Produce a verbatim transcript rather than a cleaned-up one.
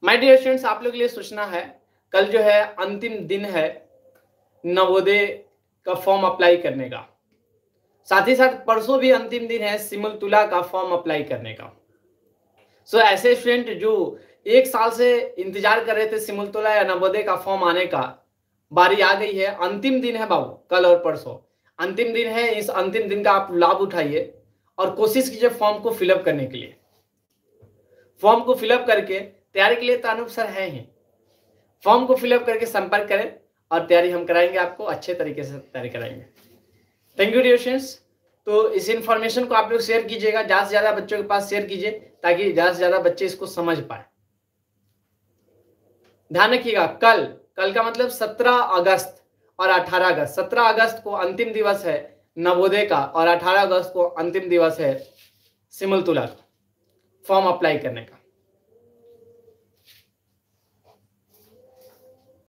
My dear students, आप लोग के लिए सूचना है, कल जो है अंतिम दिन है नवोदय का फॉर्म अप्लाई करने का। साथ ही साथ परसों भी अंतिम दिन है सिमुलतुला का फॉर्म अप्लाई करने का। सो so, ऐसे स्टूडेंट जो एक साल से इंतजार कर रहे थे सिमुलतुला या नवोदय का फॉर्म आने का, बारी आ गई है। अंतिम दिन है बाबू, कल और परसों अंतिम दिन है। इस अंतिम दिन का आप लाभ उठाइए और कोशिश कीजिए फॉर्म को फिलअप करने के लिए। फॉर्म को फिलअप करके तैयारी के लिए तो अनूप सर है ही। फॉर्म को फिलअप करके संपर्क करें और तैयारी हम कराएंगे, आपको अच्छे तरीके से तैयारी कराएंगे। Thank you dear students. तो इस इंफॉर्मेशन को आप लोग शेयर कीजिएगा, ज्यादा से ज्यादा बच्चों के पास शेयर कीजिए ताकि ज्यादा से ज्यादा बच्चे इसको समझ पाए। ध्यान रखिएगा, कल कल का मतलब सत्रह अगस्त और अठारह अगस्त। सत्रह अगस्त को अंतिम दिवस है नवोदय का और अठारह अगस्त को अंतिम दिवस है सिमुलतुला का फॉर्म अप्लाई करने का।